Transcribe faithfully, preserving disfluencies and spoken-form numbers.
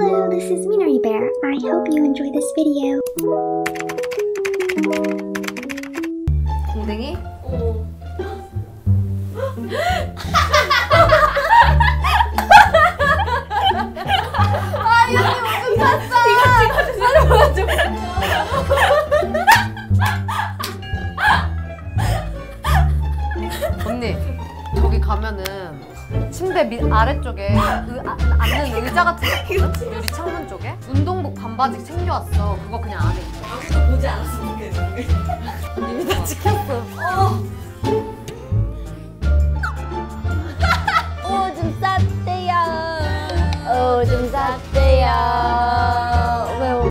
Hello, this is Minori Bear. I hope you enjoy this video. 궁뎅이? 어. 아, 이 언니 무슨 탔어? 이거 찍어주세요. 언니, 저기 가면은 침대 밑 아래쪽에 의, 아, 앉는 의자 같은 거 있거든? 유리 창문 쪽에? 운동복 반바지 챙겨왔어. 그거 그냥 안에 있어. 아무도 보지 않았으면 좋겠는데. 이미 다 찍혔어.